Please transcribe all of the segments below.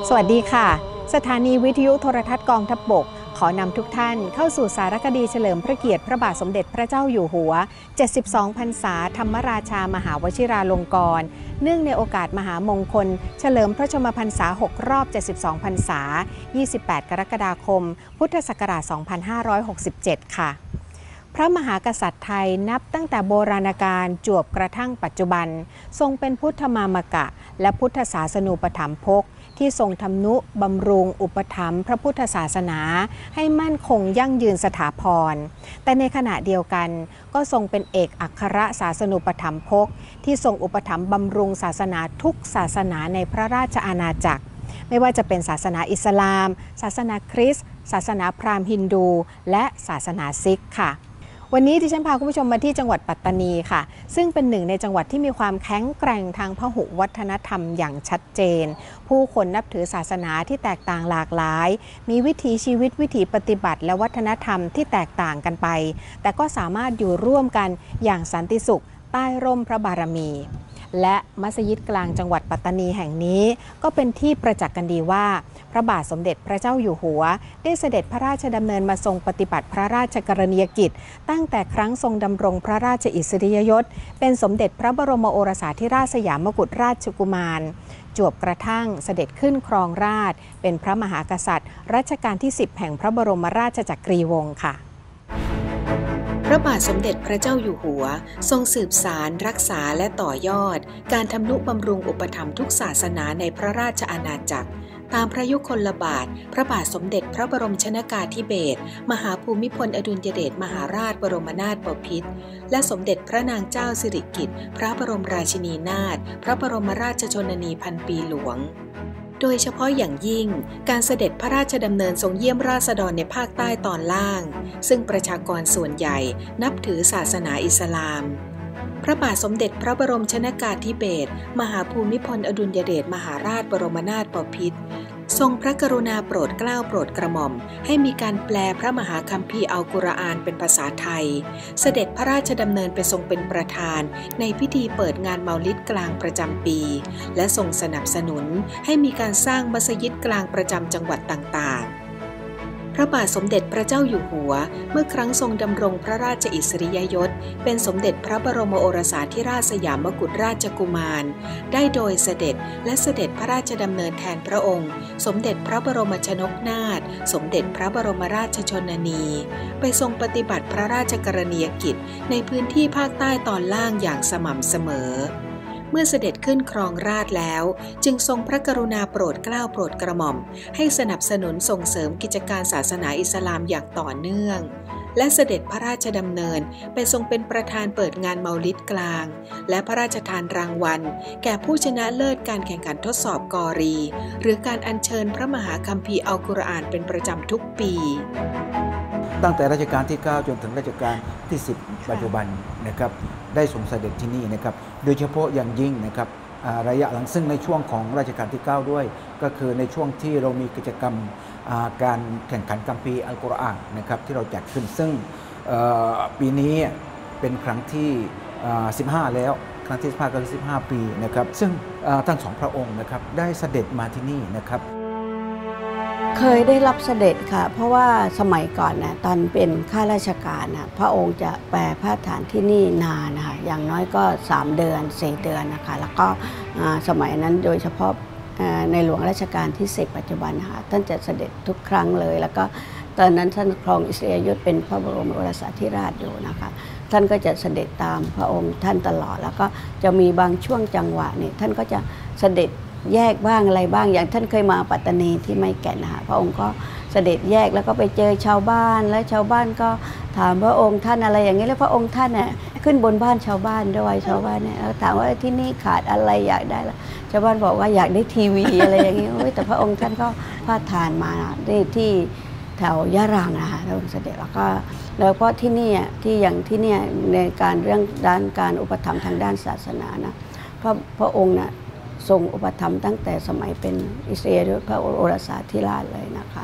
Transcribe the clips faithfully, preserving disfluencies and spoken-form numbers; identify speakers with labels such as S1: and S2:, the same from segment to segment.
S1: สวัสดีค่ะสถานีวิทยุโทรทัศน์กองทัพบกขอนำทุกท่านเข้าสู่สารคดีเฉลิมพระเกียรติพระบาทสมเด็จพระเจ้าอยู่หัวเจ็ดสิบสองพรรษาธรรมราชามหาวชิราลงกรณ์เนื่องในโอกาสมหามงคลเฉลิมพระชนมพรรษาหกรอบเจ็ดสิบสองพรรษายี่สิบแปดกรกฎาคมพุทธศักราชสองพันห้าร้อยหกสิบเจ็ดค่ะพระมหากษัตริย์ไทยนับตั้งแต่โบราณกาลจวบกระทั่งปัจจุบันทรงเป็นพุทธมามกะและพุทธศาสนูปถัมภกที่ทรงทำนุบำรุงอุปถัมภ์พระพุทธศาสนาให้มั่นคงยั่งยืนสถาพรแต่ในขณะเดียวกันก็ทรงเป็นเอกอัครศาสนูปถัมภกที่ทรงอุปถัมภ์บำรุงศาสนาทุกศาสนาในพระราชอาณาจักรไม่ว่าจะเป็นศาสนาอิสลาม ศาสนาคริสต์ศาสนาพราหมณ์ฮินดูและศาสนาซิกค่ะวันนี้ดิฉันพาคุณผู้ชมมาที่จังหวัดปัตตานีค่ะซึ่งเป็นหนึ่งในจังหวัดที่มีความแข็งแกร่งทางพหุวัฒนธรรมอย่างชัดเจนผู้คนนับถือศาสนาที่แตกต่างหลากหลายมีวิถีชีวิตวิถีปฏิบัติและวัฒนธรรมที่แตกต่างกันไปแต่ก็สามารถอยู่ร่วมกันอย่างสันติสุขใต้ร่มพระบารมีและมัสยิดกลางจังหวัดปัตตานีแห่งนี้ก็เป็นที่ประจักษ์กันดีว่าพระบาทสมเด็จพระเจ้าอยู่หัวได้เสด็จพระราชดำเนินมาทรงปฏิบัติพระราชกรณียกิจตั้งแต่ครั้งทรงดำรงพระราชอิสริยยศเป็นสมเด็จพระบรมโอรสาธิราชสยามกุฎราชกุมารจวบกระทั่งเสด็จขึ้นครองราชย์เป็นพระมหากษัตริย์รัชกาลที่สิบแห่งพระบรมราชจักรีวงศ์ค่ะ
S2: พระบาทสมเด็จพระเจ้าอยู่หัวทรงสืบสารรักษาและต่อยอดการทำนุบำรุงอุปถัมภ์ทุกศาสนาในพระราชอาณาจักรตามพระยุคลบาทพระบาทสมเด็จพระบรมชนกาธิเบศรมหาภูมิพลอดุลยเดชมหาราชบรมนาถบพิตรและสมเด็จพระนางเจ้าสิริกิติ์พระบรมราชินีนาถพระบรมราชชนนีพันปีหลวงโดยเฉพาะอย่างยิ่งการเสด็จพระราชดำเนินทรงเยี่ยมราษฎรในภาคใต้ตอนล่างซึ่งประชากรส่วนใหญ่นับถือศาสนาอิสลามพระบาทสมเด็จพระบรมชนกาธิเบศรมหาภูมิพลอดุลยเดชมหาราชบรมนาถบพิตรทรงพระกรุณาโปรดเกล้าโปรดกระหม่อมให้มีการแปลพระมหาคัมภีร์อัลกุรอานเป็นภาษาไทยเสด็จพระราชดำเนินไปทรงเป็นประธานในพิธีเปิดงานเมาลิดกลางประจำปีและทรงสนับสนุนให้มีการสร้างมัสยิดกลางประจำจังหวัดต่างๆพระบาทสมเด็จพระเจ้าอยู่หัวเมื่อครั้งทรงดำรงพระราชอิสริยยศเป็นสมเด็จพระบรมโอรสาธิราชสยามกุฎราชกุมารได้โดยเสด็จและเสด็จพระราชดำเนินแทนพระองค์สมเด็จพระบรมชนกนาถสมเด็จพระบรมราชชนนีไปทรงปฏิบัติพระราชกรณียกิจในพื้นที่ภาคใต้ตอนล่างอย่างสม่ำเสมอเมื่อเสด็จขึ้นครองราชย์แล้วจึงทรงพระกรุณาโปรดเกล้าโปรดกระหม่อมให้สนับสนุนส่งเสริมกิจการศาสนาอิสลามอย่างต่อเนื่องและเสด็จพระราชดำเนินไปทรงเป็นประธานเปิดงานเมาลิดกลางและพระราชทานรางวัลแก่ผู้ชนะเลิศการแข่งขันทดสอบกอรีหรือการอัญเชิญพระมหาคัมภีร์อัลกุรอานเป็นประจำทุกปี
S3: ตั้งแต่รัชกาลที่เก้าจนถึงรัชกาลที่สิบปัจจุบันนะครับได้ทรงเสด็จที่นี่นะครับโดยเฉพาะอย่างยิ่งนะครับระยะหลังซึ่งในช่วงของรัชกาลที่เก้าด้วยก็คือในช่วงที่เรามีกิจกรรมการแข่งขันคัมภีร์อัลกุรอานนะครับที่เราจัดขึ้นซึ่งปีนี้เป็นครั้งที่สิบห้าแล้วครั้งที่สิบห้าก็คือสิบห้าปีนะครับซึ่งทั้งสองพระองค์นะครับได้เสด็จมาที่นี่นะครับ
S4: เคยได้รับเสด็จค่ะเพราะว่าสมัยก่อนนะตอนเป็นข้าราชการนะพระองค์จะแปรพระฐานที่นี่นานนะคะอย่างน้อยก็สามเดือนสี่เดือนนะคะแล้วก็สมัยนั้นโดยเฉพาะในหลวงรัชกาลที่สิบปัจจุบันนะคะท่านจะเสด็จทุกครั้งเลยแล้วก็ตอนนั้นท่านครองอิสริยยศเป็นพระบรมโอรสาธิราชอยู่นะคะท่านก็จะเสด็จตามพระองค์ท่านตลอดแล้วก็จะมีบางช่วงจังหวะนี่ท่านก็จะเสด็จแยกบ้างอะไรบ้างอย่างท่านเคยมาปัตตานีที่ไม้แก่นนะคะพระองค์ก็เสด็จแยกแล้วก็ไปเจอชาวบ้านและชาวบ้านก็ถามพระองค์ท่านอะไรอย่างนี้แล้วพระองค์ท่านเนี่ยขึ้นบนบ้านชาวบ้านด้วยชาวบ้านเนี่ยถามว่าที่นี่ขาดอะไรอยากได้ละชาวบ้านบอกว่าอยากได้ทีวีอะไรอย่างนี้แต่พระองค์ท่านก็พาดทานมาที่ที่แถวยะรังนะคะพระองค์เสด็จแล้วก็แล้วก็ที่นี่ที่อย่างที่นี่ในการเรื่องด้านการอุปถัมภ์ทางด้านศาสนานะพระพระองค์นะทรงอุปถัมภ์ตั้งแต่สมัยเป็นอิสราเอลพระโอรสาธิราชเลยนะคะ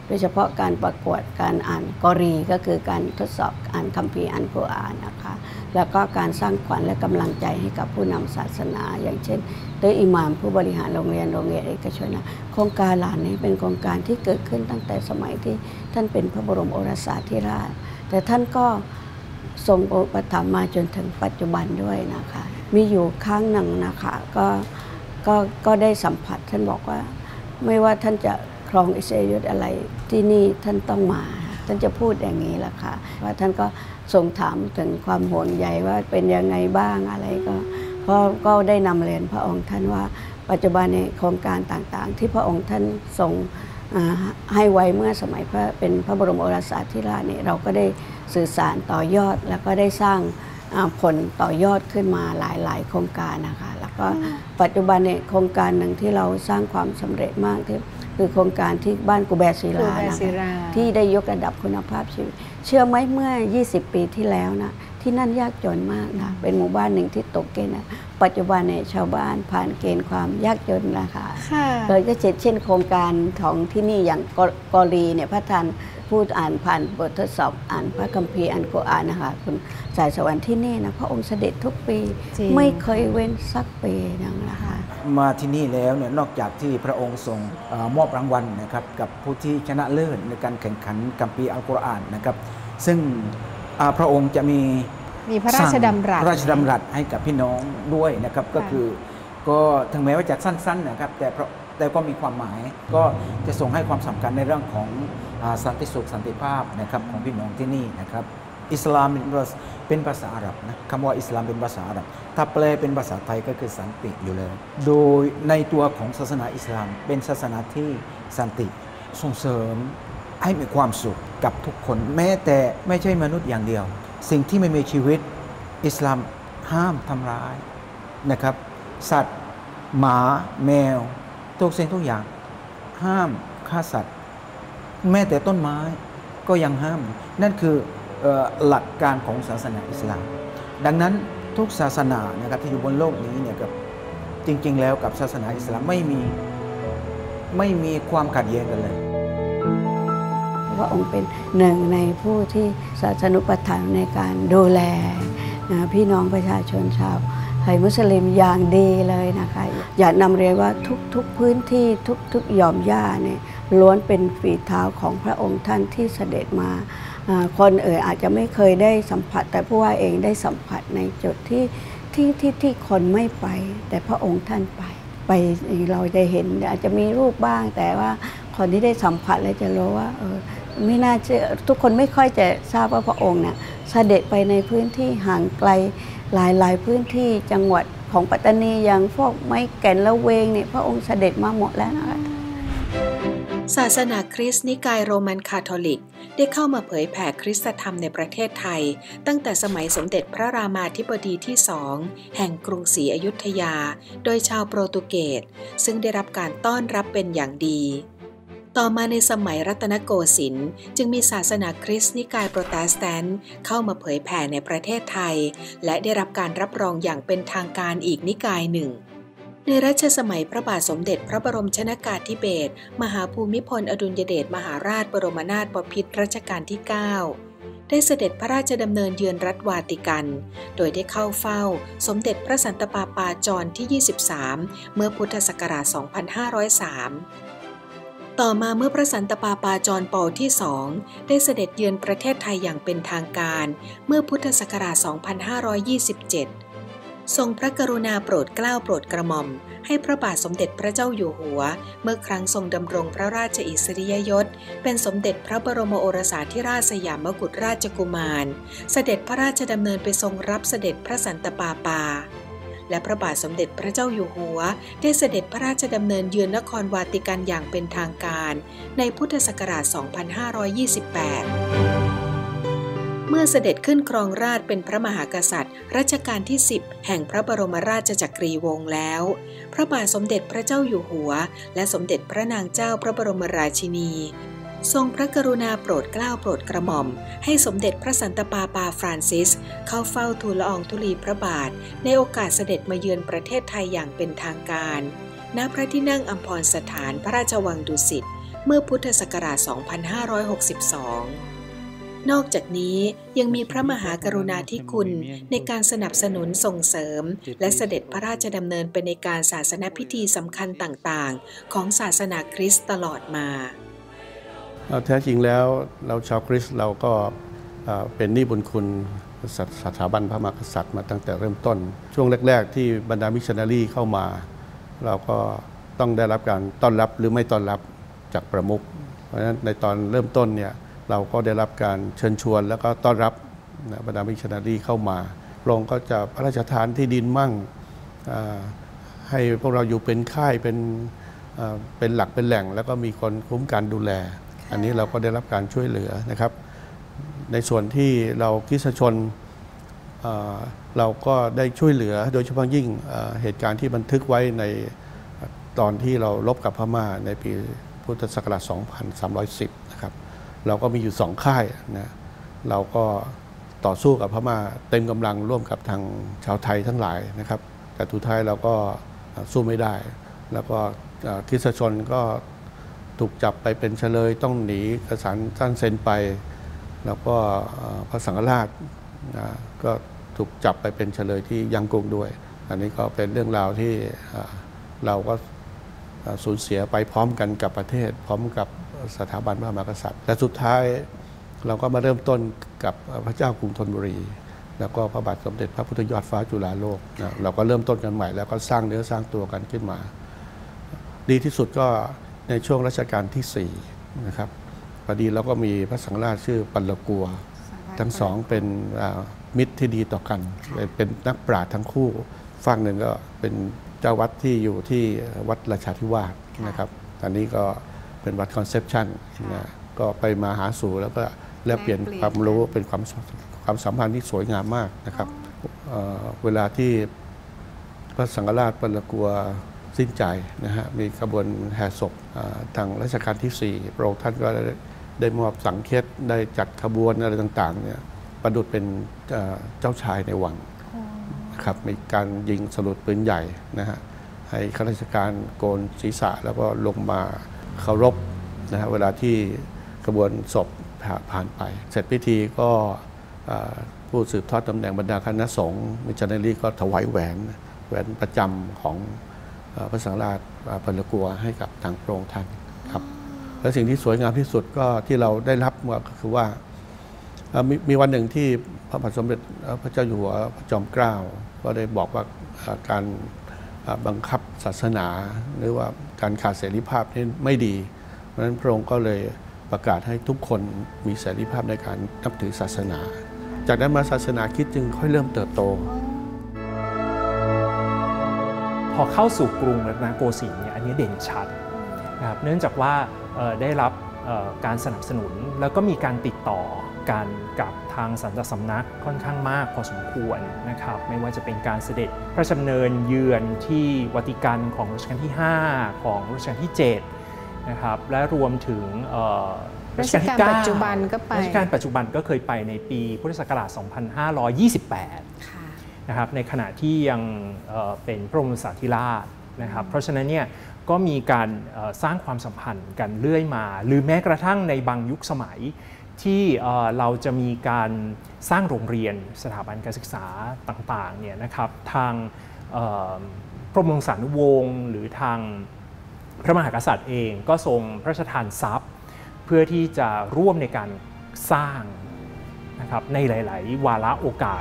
S4: โดยเฉพาะการประกวดการอ่านกอรีก็คือการทดสอบอ่านคัมภีร์อัลกุรอานนะคะแล้วก็การสร้างขวัญและกำลังใจให้กับผู้นำศาสนาอย่างเช่นโดยอิหม่ามผู้บริหารโรงเรียนโรงเรียนเอกชนนะโครงการเหล่านี้เป็นโครงการที่เกิดขึ้นตั้งแต่สมัยที่ท่านเป็นพระบรมโอรสาธิราชแต่ท่านก็ทรงอุปถัมภ์มาจนถึงปัจจุบันด้วยนะคะมีอยู่ครั้งหนึ่งนะคะก็ก็ก็ได้สัมผัสท่านบอกว่าไม่ว่าท่านจะครองอิสราเอลอะไรที่นี่ท่านต้องมาท่านจะพูดอย่างนี้แหละค่ะว่าท่านก็ทรงถามถึงความห่วงใยว่าเป็นยังไงบ้างอะไรก็ก็ก็ได้นำเรียนพระองค์ท่านว่าปัจจุบันในโครงการต่างๆที่พระองค์ท่านทรงให้ไว้เมื่อสมัยพระเป็นพระบรมโอรสาธิราชเนี่ยเราก็ได้สื่อสารต่อยอดแล้วก็ได้สร้างผลต่อยอดขึ้นมาหลายๆโครงการนะคะแล้วก็ปัจจุบันเนี่ยโครงการหนึ่งที่เราสร้างความสำเร็จมากที่คือโครงการที่บ้านกูแบศิลานะคะที่ได้ยกระดับคุณภาพชีวิตเชื่อไหมเมื่อยี่สิบปีที่แล้วนะที่นั่นยากจนมากนะเป็นหมู่บ้านหนึ่งที่ตกเกณฑ์นะปัจจุบันเนี่ยชาวบ้านผ่านเกณฑ์ความยากจนนะคะโดยก็เช่นโครงการของที่นี่อย่างกอรีเนี่ยพระท่านพูดอ่านผ่านบททดสอบอ่านพระคัมภีร์อัลกุรอานนะคะคุณสายสวรรค์ที่นี่นะพระองค์เสด็จทุกปีไม่เคยเว้นสักปีนึงนะคะ
S3: มาที่นี่แล้วเนี่ยนอกจากที่พระองค์ทรงมอบรางวัลนะครับกับผู้ที่ชนะเลิศในการแข่งขันคัมภีร์อัลกุรอานนะครับซึ่งพระองค์จะมี
S1: มีพระราชดำรัส
S3: พระราชดำรัสให้กับพี่น้องด้วยนะครับก็คือก็ถึงแม้ว่าจะสั้นๆนะครับแต่แต่ก็มีความหมายก็จะส่งให้ความสำคัญในเรื่องของสันติสุขสันติภาพนะครับของพี่น้องที่นี่นะครับอิสลามเป็นภาษาอาหรับนะคำว่าอิสลามเป็นภาษาอาหรับถ้าแปลเป็นภาษาไทยก็คือสันติอยู่เลยโดยในตัวของศาสนาอิสลามเป็นศาสนาที่สันติส่งเสริมให้มีความสุขกับทุกคนแม้แต่ไม่ใช่มนุษย์อย่างเดียวสิ่งที่ไม่มีชีวิตอิสลามห้ามทำร้ายนะครับสัตว์หมาแมวทุกสิ่งทุกอย่างห้ามฆ่าสัตว์แม้แต่ต้นไม้ก็ยังห้ามนั่นคือหลักการของศาสนาอิสลามดังนั้นทุกศาสนานะครับที่อยู่บนโลกนี้เนี่ยกับจริงๆแล้วกับศาสนาอิสลามไม่มีไม่มีความขัดแย้งกันเลย
S4: พระองค์เป็นหนึ่งในผู้ที่ศาสนุปถัมภ์ในการดูแลพี่น้องประชาชนชาวไทยมุสลิมอย่างดีเลยนะคะอยากนำเรียนว่าทุกๆพื้นที่ทุกๆหย่อมหญ้าเนี่ยล้วนเป็นฝีเท้าของพระองค์ท่านที่เสด็จมาคนเอ่ยอาจจะไม่เคยได้สัมผัสแต่ผู้ว่าเองได้สัมผัสในจุดที่ที่ที่ที่คนไม่ไปแต่พระองค์ท่านไปไปเราจะเห็นอาจจะมีรูปบ้างแต่ว่าคนที่ได้สัมผัสแล้วจะรู้ว่าเออไม่น่าเชื่อทุกคนไม่ค่อยจะทราบว่าพระองค์เนี่ยเสด็จไปในพื้นที่ห่างไกลหลายๆพื้นที่จังหวัดของปัตตานีอย่างพวกไม้แก่นละเวงเนี่ยพระองค์เสด็จมาหมดแล้วนะคะ
S2: ศาสนาคริสต์นิกายโรมันคาทอลิกได้เข้ามาเผยแผ่คริสตธรรมในประเทศไทยตั้งแต่สมัยสมเด็จพระรามาธิบดีที่สองแห่งกรุงศรีอยุธยาโดยชาวโปรตุเกสซึ่งได้รับการต้อนรับเป็นอย่างดีต่อมาในสมัยรัตนโกสินทร์จึงมีศาสนาคริสต์นิกายโปรเตสแตนต์เข้ามาเผยแผ่ในประเทศไทยและได้รับการรับรองอย่างเป็นทางการอีกนิกายหนึ่งในรัชสมัยพระบาทสมเด็จพระบรมชนกาธิเบศรมหาภูมิพลอดุลยเดชมหาราชบรมนาถบพิตรรัชกาลที่เก้าได้เสด็จพระราชดำเนินเยือนรัฐวาติกันโดยได้เข้าเฝ้าสมเด็จพระสันตะปาปาจอห์นที่ยี่สิบสามเมื่อพุทธศักราชสองพันห้าร้อยสามต่อมาเมื่อพระสันตะปาปาจอห์นปอลที่สองได้เสด็จเยือนประเทศไทยอย่างเป็นทางการเมื่อพุทธศักราชสองพันห้าร้อยยี่สิบเจ็ดทรงพระกรุณาโปรดเกล้าโปรดกระหม่อมให้พระบาทสมเด็จพระเจ้าอยู่หัวเมื่อครั้งทรงดำรงพระราชอิสริยยศเป็นสมเด็จพระบรมโอรสาธิราชสยามกุฎราชกุมารเสด็จพระราชดำเนินไปทรงรับเสด็จพระสันตะปาปาและพระบาทสมเด็จพระเจ้าอยู่หัวได้เสด็จพระราชดำเนินเยือนนครวาติกันอย่างเป็นทางการในพุทธศักราชสองพันห้าร้อยยี่สิบแปดเมื่อเสด็จขึ้นครองราชย์เป็นพระมหากษัตริย์รัชกาลที่สิบแห่งพระบรมราชจักรีวงศ์แล้วพระบาทสมเด็จพระเจ้าอยู่หัวและสมเด็จพระนางเจ้าพระบรมราชินีทรงพระกรุณาโปรดเกล้าโปรดกระหม่อมให้สมเด็จพระสันตะปาปาฟรานซิสเข้าเฝ้าทูลละอองธุลีพระบาทในโอกาสเสด็จมาเยือนประเทศไทยอย่างเป็นทางการณพระที่นั่งอัมพรสถานพระราชวังดุสิตเมื่อพุทธศักราช สองพันห้าร้อยหกสิบสอง นอกจากนี้ยังมีพระมหากรุณาธิคุณในการสนับสนุนส่งเสริมและเสด็จพระราชดำเนินไปในการศาสนพิธีสำคัญต่างๆของศาสนาคริสต์ตลอดมา
S5: แท้จริงแล้วเราชาวคริสต์เราก็เป็นหนี้บุญคุณสถาบันพระมหากษัตริย์มาตั้งแต่เริ่มต้นช่วงแรกๆที่บรรดามิชชันนารีเข้ามาเราก็ต้องได้รับการต้อนรับหรือไม่ต้อนรับจากประมุขเพราะฉะนั้นในตอนเริ่มต้นเนี่ยเราก็ได้รับการเชิญชวนแล้วก็ต้อนรับบรรดามิชชันนารีเข้ามาพระองค์ก็จะพระราชทานที่ดินมั่งให้พวกเราอยู่เป็นค่ายเป็นเป็นหลักเป็นแหล่งแล้วก็มีคนคุ้มกันดูแลอันนี้เราก็ได้รับการช่วยเหลือนะครับในส่วนที่เราคริสตชนเราก็ได้ช่วยเหลือโดยเฉพาะยิ่งเหตุการณ์ที่บันทึกไว้ในตอนที่เรารบกับพม่าในปีพุทธศักราช สองพันสามร้อยสิบ นะครับเราก็มีอยู่สองค่ายนะเราก็ต่อสู้กับพม่าเต็มกำลังร่วมกับทางชาวไทยทั้งหลายนะครับแต่สุดท้ายเราก็สู้ไม่ได้แล้วก็คริสตชนก็ถูกจับไปเป็นเฉลยต้องหนีกษัตริย์ท่านเซ็นไปแล้วก็พระสังฆราชก็ถูกจับไปเป็นเฉลยที่ยังกรุงด้วยอันนี้ก็เป็นเรื่องราวที่เราก็สูญเสียไปพร้อมกันกับประเทศพร้อมกับสถาบันพระมหากษัตริย์และสุดท้ายเราก็มาเริ่มต้นกับพระเจ้ากรุงธนบุรีแล้วก็พระบาทสมเด็จพระพุทธยอดฟ้าจุฬาโลกนะเราก็เริ่มต้นกันใหม่แล้วก็สร้างเนื้อสร้างตัวกันขึ้นมาดีที่สุดก็ในช่วงรัชกาลที่สี่นะครับพอดีเราก็มีพระสังฆราชชื่อปัลลกัวทั้งสองเป็นมิตรที่ดีต่อกันเป็นนักปราชญ์ทั้งคู่ฝั่งหนึ่งก็เป็นเจ้าวัดที่อยู่ที่วัดราชาธิวาสนะครับอันนี้ก็เป็นวัดคอนเซปชันนะก็ไปมาหาสู่แล้วก็แลกเปลี่ยนความรู้เป็นความความสัมพันธ์ที่สวยงามมากนะครับเ, เวลาที่พระสังฆราชปัลลกัวสิ้นใจนะฮะมีขบวนแห่ศพทางรัชกาลที่สี่พระองค์ท่านก็ได้มอบสังเฆตได้จัดขบวนอะไรต่างๆเนี่ยประดุจเป็นเจ้าชายในวังนะครับมีการยิงสลุดปืนใหญ่นะฮะให้ข้าราชการโกนศีรษะแล้วก็ลงมาเคารพนะฮะเวลาที่ขบวนศพผ่านไปเสร็จพิธีก็ผู้สืบทอดตำแหน่งบรรดาคณะสงฆ์มิชชันนารีก็ถวายแหวนแหวนประจำของพระสังฆราชปัลลกัวให้กับทางพระองค์ท่านครับและสิ่งที่สวยงามที่สุดก็ที่เราได้รับก็คือว่ามีมีวันหนึ่งที่พระบาทสมเด็จพระเจ้าอยู่หัวพระจอมเกล้าก็ได้บอกว่าการบังคับศาสนาหรือว่าการขาดเสรีภาพนี่ไม่ดีเพราะฉะนั้นพระองค์ก็เลยประกาศให้ทุกคนมีเสรีภาพในการนับถือศาสนาจากนั้นมาศาสนาคริสต์จึงค่อยเริ่มเติบโต
S6: พอเข้าสู่กรุงรัตนโกสินทร์เนี่ยอันนี้เด่นชัดนะครับเนื่องจากว่าได้รับการสนับสนุนแล้วก็มีการติดต่อกันกับทางสันตสำนักค่อนข้างมากพอสมควรนะครับไม่ว่าจะเป็นการเสด็จพระราชดำเนินเยือนที่วัติกันของรัชกาลที่ห้าของรัชกาลที่เจ็ดนะครับและรวมถึง
S1: รัชกาลที่เก้าปัจจุบันก็ไป
S6: รัชกาลปัจจุบันก็เคยไปในปีพุทธศักราช สองพันห้าร้อยยี่สิบแปด นะครับในขณะที่ยังเป็นพระบรมสารีราชนะครับเพราะฉะนั้นเนี่ยก็มีการสร้างความสัมพันธ์กันเรื่อยมาหรือแม้กระทั่งในบางยุคสมัยที่เราจะมีการสร้างโรงเรียนสถาบันการศึกษาต่างๆเนี่ยนะครับทางพระบรมสารีวงศ์หรือทางพระมหากษัตริย์เองก็ทรงพระราชทานทรัพย์เพื่อที่จะร่วมในการสร้างนะครับในหลายๆวาระโอกาส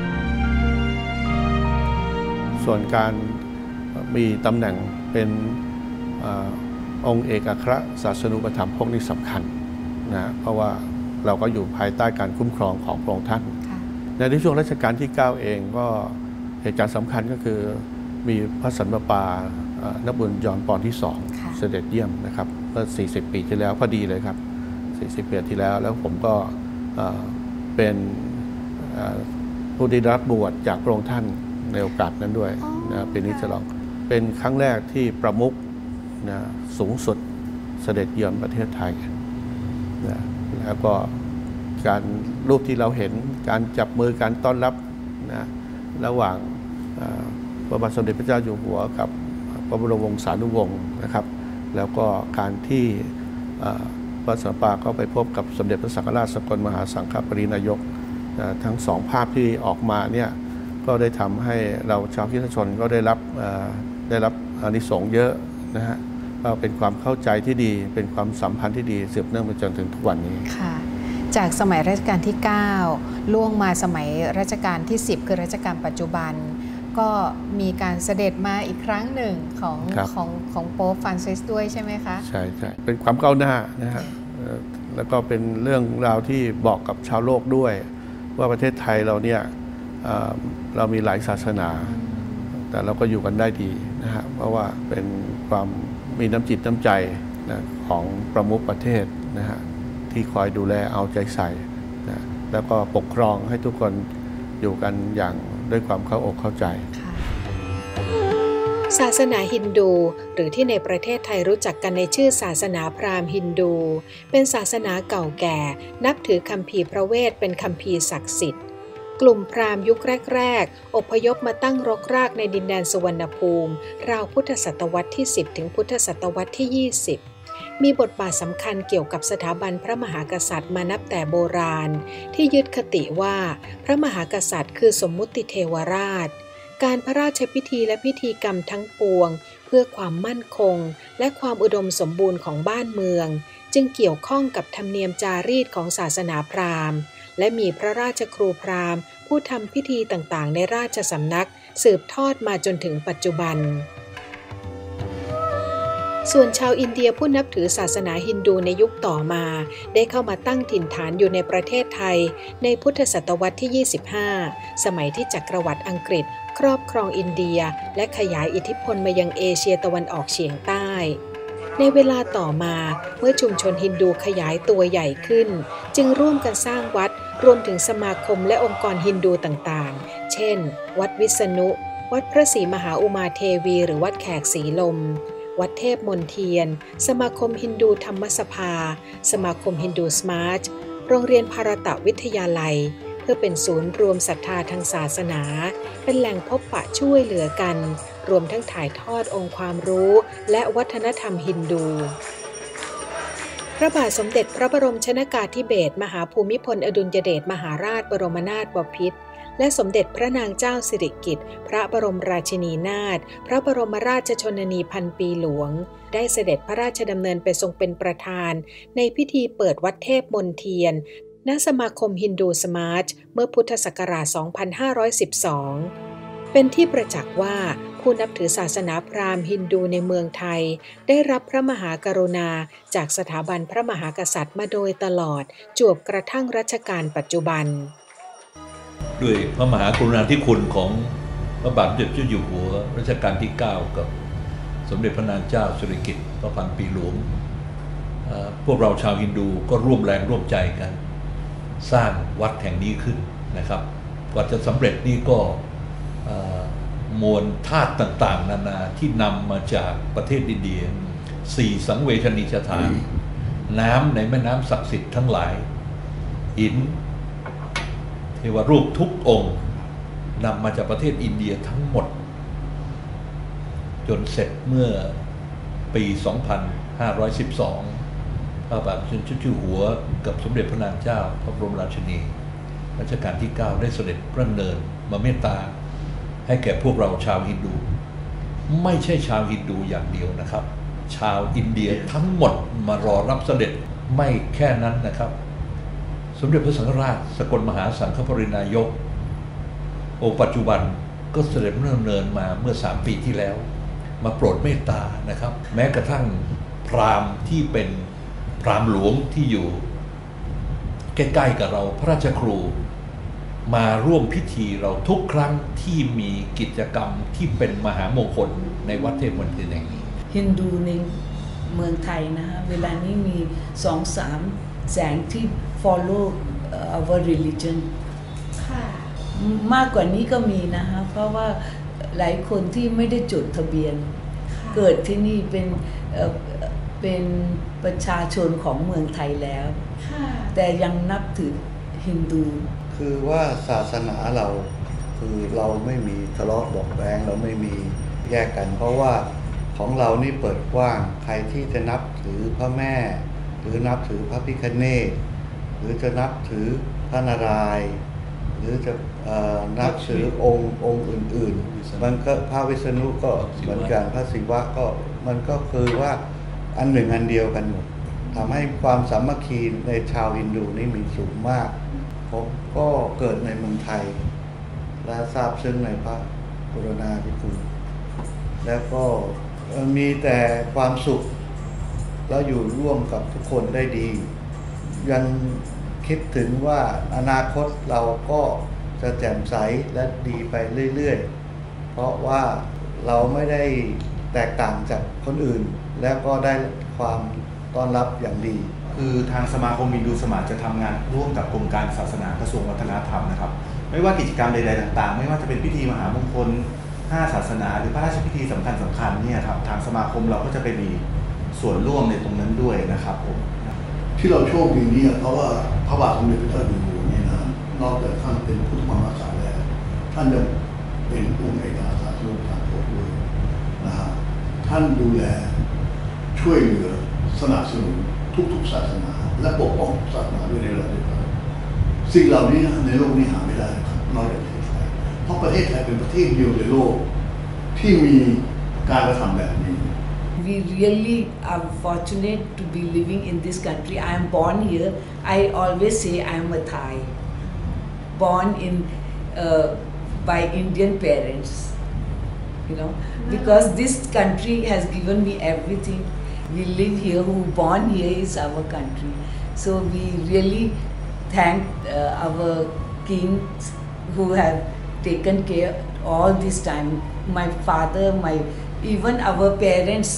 S5: ส่วนการมีตำแหน่งเป็นอองค์เอกอัครศาสนูปถัมภกนี่สำคัญนะเพราะว่าเราก็อยู่ภายใต้การคุ้มครองของพระองค์ท่านในช่วงรัชกาลที่เก้าเองก็เหตุการณ์สำคัญก็คือมีพระสันตะปานบุญยอห์นปอนที่สองเสด็จเยี่ยมนะครับเมื่อสี่สิบปีที่แล้วพอดีเลยครับสี่สิบปีที่แล้วแล้วผมก็เป็นผู้ได้รับบวชจากพระองค์ท่านในโอกาสนั้นด้วยนะปีนี้ฉลองเป็นครั้งแรกที่ประมุขนะสูงสุดเสด็จเยือนประเทศไทยนะแล้วก็การรูปที่เราเห็นการจับมือการต้อนรับนะระหว่างพระบาทสมเด็จพระเจ้าอยู่หัวกับพระบรมวงศานุวงศ์นะครับแล้วก็การที่พระสัมปาก็ไปพบกับสมเด็จพระสังฆราชสกลมหาสังฆปรินายกทั้งสองภาพที่ออกมาเนี่ยก็ได้ทำให้เราชาวคริสตชนก็ได้รับได้รับอานิสงส์เยอะนะฮะก็เป็นความเข้าใจที่ดีเป็นความสัมพันธ์ที่ดีสืบเนื่องมาจนถึงทุกวันนี้
S1: ค่ะจากสมัยรัชกาลที่เก้าล่วงมาสมัยรัชกาลที่สิบคือรัชกาลปัจจุบันก็มีการเสด็จมาอีกครั้งหนึ่งของของของโป๊ปฟรานซิสด้วยใช่ไหมคะ
S5: ใช่ใช่เป็นความก้าวหน้านะฮะแล้วก็เป็นเรื่องราวที่บอกกับชาวโลกด้วยว่าประเทศไทยเราเนี่ยเรามีหลายศาสนาแต่เราก็อยู่กันได้ดีนะฮะเพราะว่าเป็นความมีน้ำจิตน้ำใจนะของประมุขประเทศนะฮะที่คอยดูแลเอาใจใส่นะแล้วก็ปกครองให้ทุกคนอยู่กันอย่างด้วยความเข้าอกเข้าใจ
S2: ศาสนาฮินดูหรือที่ในประเทศไทยรู้จักกันในชื่อศาสนาพราหมณ์ฮินดูเป็นศาสนาเก่าแก่นับถือคัมภีร์พระเวทเป็นคัมภีร์ศักดิ์สิทธิ์กลุ่มพราหมณ์ยุคแรกๆอพยพมาตั้งรกรากในดินแดนสุวรรณภูมิราวพุทธศตวรรษที่สิบถึงพุทธศตวรรษที่ยี่สิบมีบทบาทสำคัญเกี่ยวกับสถาบันพระมหากษัตริย์มานับแต่โบราณที่ยึดคติว่าพระมหากษัตริย์คือสมมุติเทวราชการพระราชพิธีและพิธีกรรมทั้งปวงเพื่อความมั่นคงและความอุดมสมบูรณ์ของบ้านเมืองจึงเกี่ยวข้องกับธรรมเนียมจารีตของศาสนาพราหมณ์และมีพระราชครูพราหมณ์ผู้ทำพิธีต่างๆในราชสำนักสืบทอดมาจนถึงปัจจุบันส่วนชาวอินเดียผู้นับถือศาสนาฮินดูในยุคต่อมาได้เข้ามาตั้งถิ่นฐานอยู่ในประเทศไทยในพุทธศตวรรษที่ยี่สิบห้าสมัยที่จักรวรรดิอังกฤษครอบครองอินเดียและขยายอิทธิพลมายังเอเชียตะวันออกเฉียงใต้ในเวลาต่อมาเมื่อชุมชนฮินดูขยายตัวใหญ่ขึ้นจึงร่วมกันสร้างวัดรวมถึงสมาคมและองค์กรฮินดูต่างๆเช่นวัดวิษณุวัดพระศรีมหาอุมาเทวีหรือวัดแขกศรีลมวัดเทพมนเทียนสมาคมฮินดูธรรมสภาสมาคมฮินดูสมาร์ทโรงเรียนภารตะวิทยาลัยเพื่อเป็นศูนย์รวมศรัทธาทางศาสนาเป็นแหล่งพบปะช่วยเหลือกันรวมทั้งถ่ายทอดองค์ความรู้และวัฒนธรรมฮินดูพระบาทสมเด็จพระบรมชนกาธิเบศรมหาภูมิพลอดุลยเดชมหาราชบรมนาถบพิตรและสมเด็จพระนางเจ้าสิริกิติ์พระบรมราชินีนาถพระบรมราชชนนีพันปีหลวงได้เสด็จพระราชดำเนินไปทรงเป็นประธานในพิธีเปิดวัดเทพมนเทียนณสมาคมฮินดูสมาร์ทเมื่อพุทธศักราช สองพันห้าร้อยสิบสอง เป็นที่ประจักษ์ว่าผู้นับถือศาสนาพราหมณ์ฮินดูในเมืองไทยได้รับพระมหากรุณาจากสถาบันพระมหากษัตริย์มาโดยตลอดจวบกระทั่งรัชกาลปัจจุบัน
S7: ด้วยพระมหากรุณาธิคุณของพระบาทสมเด็จเจ้าอยู่หัวรัชกาลที่เก้ากับสมเด็จพระนางเจ้าสิริกิติ์พระพันปีหลวงพวกเราชาวฮินดูก็ร่วมแรงร่วมใจกันสร้างวัดแห่งนี้ขึ้นนะครับกว่าจะสำเร็จนี่ก็มวลธาตุต่างๆนานาที่นำมาจากประเทศอินเดียสี่สังเวชนียสถานน้ำในแม่น้ำศักดิ์สิทธิ์ทั้งหลายหินเทวรูปทุกองค์นำมาจากประเทศอินเดียทั้งหมดจนเสร็จเมื่อปี สองพันห้าร้อยสิบสอง พระบาทสมเด็จเจ้าอยู่หัวกับสมเด็จพระนางเจ้าพระบรมราชินีรัชกาลที่เก้าได้เสด็จพระดำเนินมาเมตตาให้แก่พวกเราชาวฮินดูไม่ใช่ชาวฮินดูอย่างเดียวนะครับชาวอินเดียทั้งหมดมารอรับเสด็จไม่แค่นั้นนะครับสมเด็จพระสังฆราชสกลมหาสังฆปรินายกองค์ปัจจุบันก็เสด็จพระดำเนินมาเมื่อสามปีที่แล้วมาโปรดเมตตานะครับแม้กระทั่งพราหมณ์ที่เป็นพราหมณ์หลวงที่อยู่ใกล้ๆกับเราพระราชครูมาร่วมพิธีเราทุกครั้งที่มีกิจกรรมที่เป็นมหามงคลในวัดเทพมนเทียนแห่งนี้
S8: ฮินดูในเมืองไทยนะฮะเวลานี้มีสองสามแสงที่ follow our religion ค่ะมากกว่านี้ก็มีนะฮะเพราะว่าหลายคนที่ไม่ได้จดทะเบียนเกิดที่นี่เป็นเป็นประชาชนของเมืองไทยแล้วแต่ยังนับถือฮินดู
S9: คือว่าศาสนาเราคือเราไม่มีทะเลาะเบาะแว้งเราไม่มีแยกกันเพราะว่าของเรานี่เปิดกว้างใครที่จะนับถือพระแม่หรือนับถือพระพิฆเนศหรือจะนับถือพระนารายณ์หรือจะนับถือองค์องค์อื่นๆมันก็พระวิษณุก็เหมือนกันพระศิวะก็มันก็คือว่าอันหนึ่งอันเดียวกันหมดทำให้ความสามัคคีในชาวฮินดูนี่มีสูงมากผมก็เกิดในเมืองไทยและทราบซึ้งในพระกรุณาธิคุณแล้วก็มีแต่ความสุขแล้วอยู่ร่วมกับทุกคนได้ดียังคิดถึงว่าอนาคตเราก็จะแจ่มใสและดีไปเรื่อยๆเพราะว่าเราไม่ได้แตกต่างจากคนอื่นแล้วก็ได้ความต้อนรับอย่างดี
S10: คือทางสมาคมฮินดูสมาร์ทจะทำงานร่วมกับกรมการศาสนากระทรวงวัฒนธรรมนะครับไม่ว่ากิจกรรมใดๆต่างๆไม่ว่าจะเป็นพิธีมหามงคลห้าศาสนาหรือพระราชพิธีสำคัญสำคัญเนี่ยครับทางสมาคมเราก็จะไปมีส่วนร่วมในตรงนั้นด้วยนะครับผม
S11: ที่เราโชคดีนี่เพราะว่าพระบาทสมเด็จพระเจ้าอยู่หัวเนี่ยนะนอกจากท่านเป็นพุทธมหากษัตริย์แล้วท่านยังเป็นองค์เอกอัครราชทูตต่างประเทศด้วยนะฮะท่านดูแลช่วยเหลือสนับสนุนทุกๆศาสนาและปกป้องศาสนาด้วยในระดับเดียวกันสิ่งเหล่านี้ในโลกนี้หาไม่ได้ครับนอกจากประเทศไทยเพราะประเทศไทยเป็นประเทศเดียวในโลกที่มีการกระทำแบบนี้
S8: We really are fortunate to be living in this country. I am born here. I always say I am a Thai, born in uh, by Indian parents. You know, because this country has given me everything. We live here. Who born here is our country. So we really thank uh, our kings who have taken care all this time. My father, my even our parents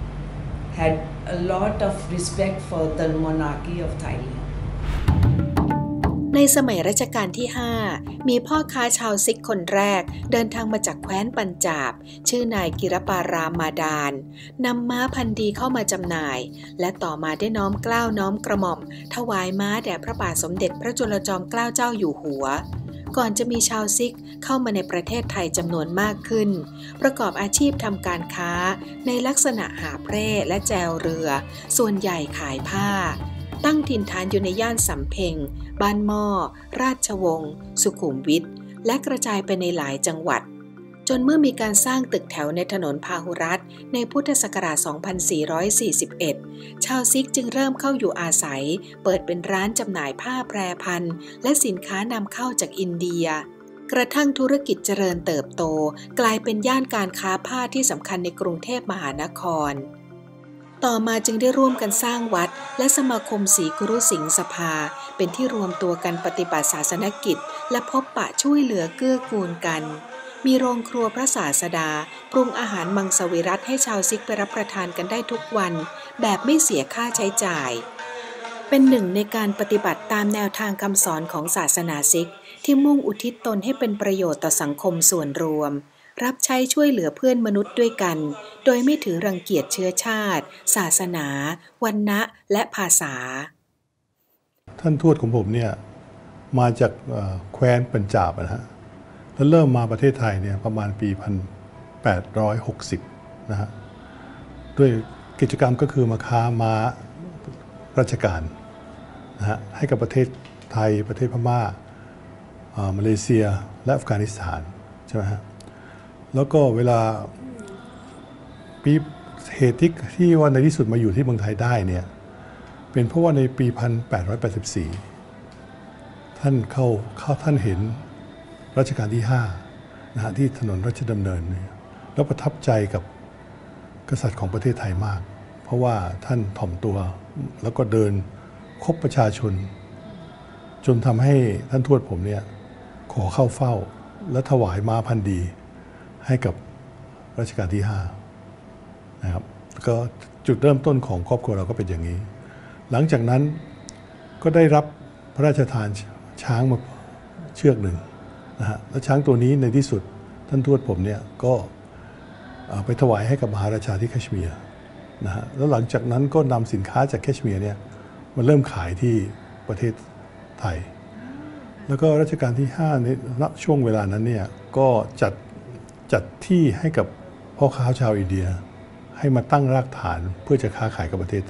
S8: had a lot of respect for the monarchy of Thailand.
S2: ในสมัยรัชกาลที่ห้ามีพ่อค้าชาวซิกคนแรกเดินทางมาจากแคว้นปัญจาบชื่อนายกิรปารามมาดานนำม้าพันธุ์ดีเข้ามาจำหน่ายและต่อมาได้น้อมเกล้าน้อมกระหม่อมถวายม้าแด่พระบาทสมเด็จพระจุลจอมเกล้าเจ้าอยู่หัวก่อนจะมีชาวซิกเข้ามาในประเทศไทยจำนวนมากขึ้นประกอบอาชีพทำการค้าในลักษณะหาบเร่และแจวเรือส่วนใหญ่ขายผ้าตั้งถิ่นฐานอยู่ในย่านสำเพ็งบ้านหม้อราชวงศ์สุขุมวิทและกระจายไปในหลายจังหวัดจนเมื่อมีการสร้างตึกแถวในถนนพาหุรัตน์ในพุทธศักราช สองพันสี่ร้อยสี่สิบเอ็ด ชาวซิกจึงเริ่มเข้าอยู่อาศัยเปิดเป็นร้านจำหน่ายผ้าแพรพันและสินค้านำเข้าจากอินเดียกระทั่งธุรกิจเจริญเติบโตกลายเป็นย่านการค้าผ้าที่สำคัญในกรุงเทพมหานครต่อมาจึงได้ร่วมกันสร้างวัดและสมาคมศรีกุรุสิงห์สภาเป็นที่รวมตัวกันปฏิบัติศาสนกิจและพบปะช่วยเหลือเกื้อกูลกันมีโรงครัวพระศาสดาปรุงอาหารมังสวิรัติให้ชาวซิกไปรับประทานกันได้ทุกวันแบบไม่เสียค่าใช้จ่ายเป็นหนึ่งในการปฏิบัติตามแนวทางคำสอนของศาสนาซิกที่มุ่งอุทิศตนให้เป็นประโยชน์ต่อสังคมส่วนรวมรับใช้ช่วยเหลือเพื่อนมนุษย์ด้วยกันโดยไม่ถือรังเกียจเชื้อชาติศาสนาวรรณะและภาษา
S11: ท่านทวดของผมเนี่ยมาจากแคว้นปัญจาบนะฮะแล้วเริ่มมาประเทศไทยเนี่ยประมาณปีหนึ่งพันแปดร้อยหกสิบนะฮะด้วยกิจกรรมก็คือมาค้าม้าราชการนะฮะให้กับประเทศไทยประเทศพม่ามาเลเซียและอัฟกานิสถานใช่ไหมฮะแล้วก็เวลาปีเหตุที่ที่ว่าในที่สุดมาอยู่ที่เมืองไทยได้เนี่ยเป็นเพราะว่าในปีหนึ่งพันแปดร้อยแปดสิบสี่ท่านเข้าเข้าท่านเห็นรัชกาลที่ห้านะฮะที่ถนนราชดำเนินเนี่ยแล้วประทับใจกับกษัตริย์ของประเทศไทยมากเพราะว่าท่านถ่อมตัวแล้วก็เดินคบประชาชนจนทำให้ท่านทวดผมเนี่ยขอเข้าเฝ้าและถวายม้าพันธุ์ดีให้กับรัชกาลที่ห้านะครับก็จุดเริ่มต้นของครอบครัวเราก็เป็นอย่างนี้หลังจากนั้นก็ได้รับพระราชทานช้างมาเชือกหนึ่งนะฮะแล้วช้างตัวนี้ในที่สุดท่านทวดผมเนี่ยก็ไปถวายให้กับมหาราชาที่แคชเมียร์นะฮะแล้วหลังจากนั้นก็นำสินค้าจากแคชเมียร์เนี่ยมาเริ่มขายที่ประเทศไทยแล้วก็รัชกาลที่ห้าในช่วงเวลานั้นเนี่ยก็จัดจัดที่ให้กับพ่อค้าชาวอินเดียให้มาตั้งรากฐานเพื่อจะค้าขายกับประเทศไทย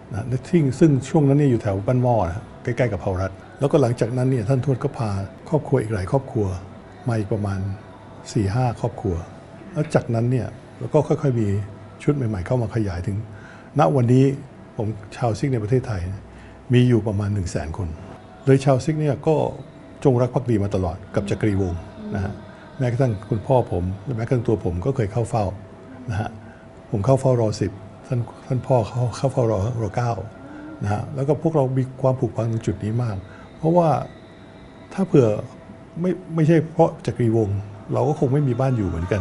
S11: นะที่ซึ่งช่วงนั้นเนี่ยอยู่แถวบ้านหม้อนะใกล้ๆกับเผารัฐแล้วก็หลังจากนั้นเนี่ยท่านทวดก็พาครอบครัวอีกหลายครอบครัวมาอีกประมาณ สี่ห้า ครอบครัวแล้วจากนั้นเนี่ยแล้วก็ค่อยๆมีชุดใหม่ๆเข้ามาขยายถึงณวันนี้ผมชาวซิกในประเทศไทยมีอยู่ประมาณ หนึ่งแสน คนโดยชาวซิกเนี่ยก็จงรักภักดีมาตลอดกับจักรีวงศ์นะฮะแม้กระทั่งคุณพ่อผมและแม้กระทั่งตัวผมก็เคยเข้าเฝ้านะฮะผมเข้าเฝ้ารอสิบท่านท่านพ่อเขาเข้าเฝ้ารอรอเก้านะฮะแล้วก็พวกเรามีความผูกพันตรงจุดนี้มากเพราะว่าถ้าเผื่อไม่ไม่ใช่เพราะจักรีวงศ์เราก็คงไม่มีบ้านอยู่เหมือนกัน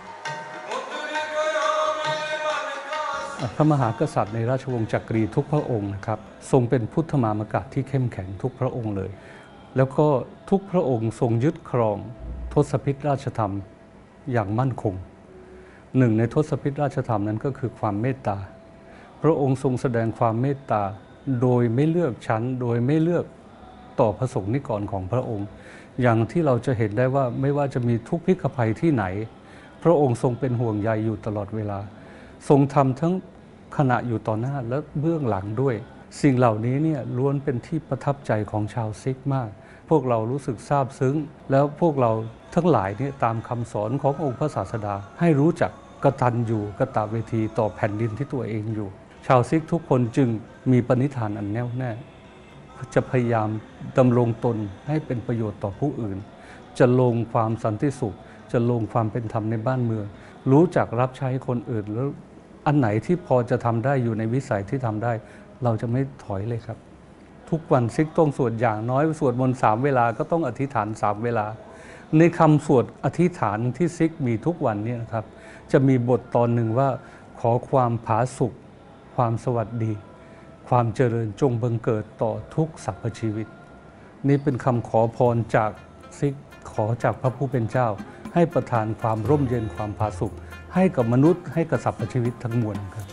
S12: พระมหากษัตริย์ในราชวงศ์จักรีทุกพระองค์นะครับทรงเป็นพุทธมามกะที่เข้มแข็งทุกพระองค์เลยแล้วก็ทุกพระองค์ทรงยึดครองทศพิธราชธรรมอย่างมั่นคงหนึ่งในทศพิธราชธรรมนั้นก็คือความเมตตาพระองค์ทรงแสดงความเมตตาโดยไม่เลือกชั้นโดยไม่เลือกต่อพระสงฆ์นิกรของพระองค์อย่างที่เราจะเห็นได้ว่าไม่ว่าจะมีทุกพิกภัยที่ไหนพระองค์ทรงเป็นห่วงใยอยู่ตลอดเวลาทรงทำทั้งขณะอยู่ต่อหน้าและเบื้องหลังด้วยสิ่งเหล่านี้เนี่ยล้วนเป็นที่ประทับใจของชาวซิกมากพวกเรารู้สึกซาบซึ้งแล้วพวกเราทั้งหลายเนี่ยตามคำสอนขององค์พระศาสดาให้รู้จักกตัญญูกตเวทีต่อแผ่นดินที่ตัวเองอยู่ชาวซิกทุกคนจึงมีปณิธานอันแน่วแน่จะพยายามดำรงตนให้เป็นประโยชน์ต่อผู้อื่นจะลงความสันติสุขจะลงความเป็นธรรมในบ้านเมืองรู้จักรับใช้คนอื่นแล้วอันไหนที่พอจะทำได้อยู่ในวิสัยที่ทำได้เราจะไม่ถอยเลยครับทุกวันซิกต้องสวดอย่างน้อยสวดมนต์สามเวลาก็ต้องอธิษฐานสามเวลาในคำสวดอธิษฐานที่ซิกมีทุกวันนี้นะครับจะมีบทตอนหนึ่งว่าขอความผาสุกความสวัสดีความเจริญจงบังเกิดต่อทุกสรรพชีวิตนี่เป็นคำขอพรจากซิกขอจากพระผู้เป็นเจ้าให้ประทานความร่มเย็นความผาสุกให้กับมนุษย์ให้กับสรรพชีวิตทั้งมวลครับ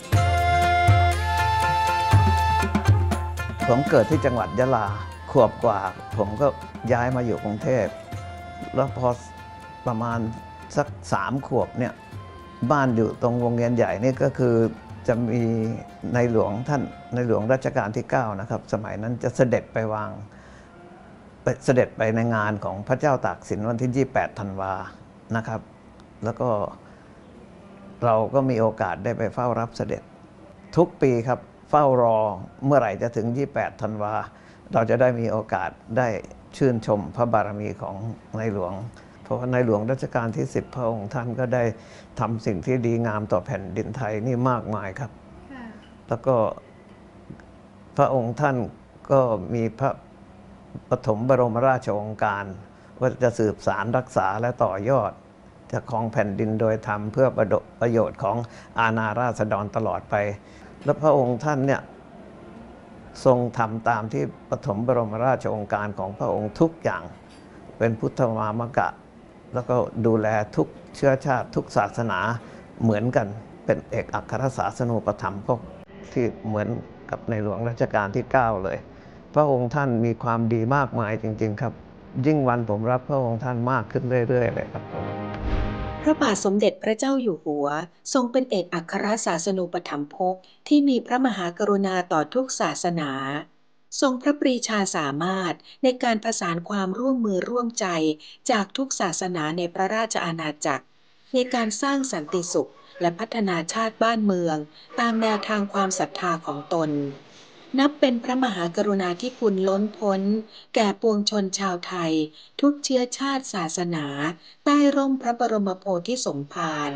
S13: ผมเกิดที่จังหวัดยะลาขวบกว่าผมก็ย้ายมาอยู่กรุงเทพแล้วพอประมาณสักสามขวบเนี่ยบ้านอยู่ตรงวงเวียนใหญ่นี่ก็คือจะมีในหลวงท่านในหลวงรัชกาลที่เก้านะครับสมัยนั้นจะเสด็จไปวางเสด็จไปในงานของพระเจ้าตากสินวันที่ยี่สิบแปดธันวานะครับแล้วก็เราก็มีโอกาสได้ไปเฝ้ารับเสด็จทุกปีครับเฝ้ารอเมื่อไหร่จะถึงยี่สิบแปดธันวาเราจะได้มีโอกาสได้ชื่นชมพระบารมีของในหลวงเพราะว่าในหลวงรัชกาลที่สิบพระองค์ท่านก็ได้ทำสิ่งที่ดีงามต่อแผ่นดินไทยนี่มากมายครับแล้วก็พระองค์ท่านก็มีพระปฐมบรมราชโองการว่าจะสืบสารรักษาและต่อยอดจะครองแผ่นดินโดยธรรมเพื่อประโยชน์ของอาณาราษฎรตลอดไปและพระองค์ท่านเนี่ยทรงทำตามที่ปฐมบรมราชโองการของพระองค์ทุกอย่างเป็นพุทธมามกะแล้วก็ดูแลทุกเชื้อชาติทุกศาสนาเหมือนกันเป็นเอกอัครศาสนูปถัมภกที่เหมือนกับในหลวงรัชกาลที่เก้าเลยพระองค์ท่านมีความดีมากมายจริงๆครับยิ่งวันผมรับพระองค์ท่านมากขึ้นเรื่อยๆเลยครับ
S2: พระบาทสมเด็จพระเจ้าอยู่หัวทรงเป็นเอกอัครศาสนูปถัมภกที่มีพระมหากรุณาต่อทุกศาสนาทรงพระปรีชาสามารถในการประสานความร่วมมือร่วมใจจากทุกศาสนาในพระราชอาณาจักรในการสร้างสันติสุขและพัฒนาชาติบ้านเมืองตามแนวทางความศรัทธาของตนนับเป็นพระมหากรุณาธิคุณล้นพ้นแก่ปวงชนชาวไทยทุกเชื้อชาติศาสนาใต้ร่มพระบรมโพธิสมภาร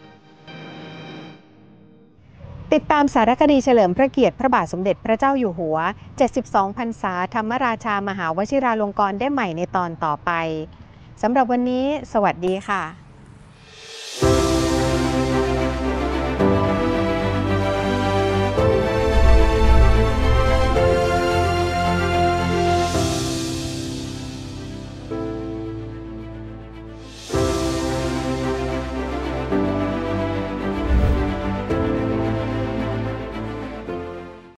S1: ติดตามสารคดีเฉลิมพระเกียรติพระบาทสมเด็จพระเจ้าอยู่หัวเจ็ดสิบสองพรรษาธรรมราชามหาวชิราลงกรณ์ได้ใหม่ในตอนต่อไปสำหรับวันนี้สวัสดีค่ะ